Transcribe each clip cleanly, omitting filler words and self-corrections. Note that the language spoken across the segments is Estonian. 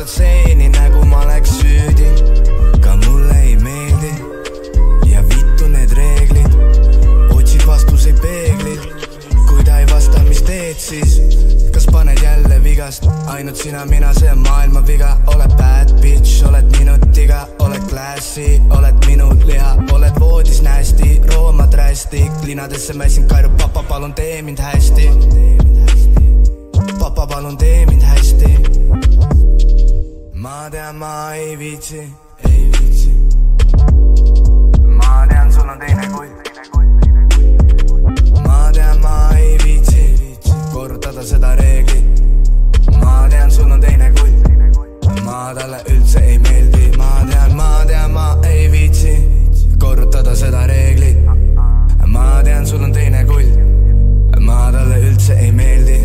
stseeni nägu ma oleks süüdi. Ka mulle ei meeldi ja vittu need reeglid. Otsid vastuseid peeglid, kui ta ei vasta, mis teed siis? Kas paned jälle vigast? Ainult sina, mina, see on maailma viga. Oled bad bitch, oled minutiga, oled klassi, oled minu liha, oled voodis nästi, roomad rästik, linadesse mäsin kaeru, papa palun tee mind hästi. Papa palun tee mind hästi. Ma tean, ma ei viitsi, ei viitsi. Ma tean, sul on teine kull. Ma tean, ma ei viitsi korrutada seda reeglit. Ma tean, sul on teine kull. Ma talle üldse ei meeldi. Ma tean, ma ei viitsi korrutada seda reeglit. Ma tean, sul on teine kull. Ma talle üldse ei meeldi.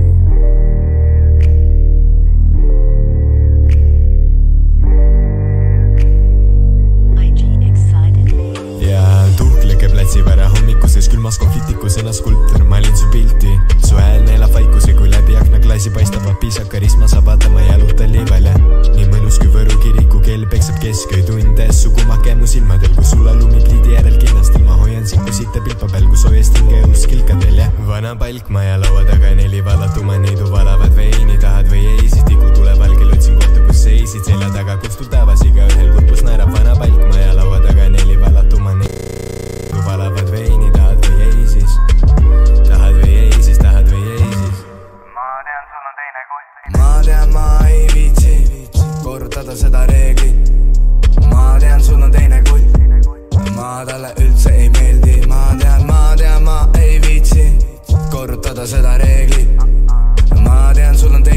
Platsivära hommikuses külmas konfliktikus ennast skulptor, malin su pilti. Su hääl neelab vaikuse, kui läbi akna klaasi paistab apisa karisma, saab vaatama jalutan liivale. Nii mõnus kui Võru kiriku kell peksab kesköötundes su kumake mu silmadel, kui sulla lumipliidi järel kinnastel. Ma hoian sind kui sitte pilpapel, kus hoiast hinge õhus kilkadel ja vana palkmaja laua taga 4 valatuma neidu valavad veini. Tahad või ei, siis tiku tuleb valgel, otsin kohta, kus seisid selja taga, kustud taevas iga ühel kurpus naerab vana palkmaja laua taga 4 valatuma neidu valavad veini. Tahad või ei siis, tahad või ei siis, tahad või ei siis. Ma tean, sul on teine kull. Ma tean, ma ei viitsi korrutada seda reeglit. Ma tean, sul on teine kull. Ma talle üldse ei meeldi. Ma tean, ma ei viitsi korrutada seda reeglit. Ma tean, sul on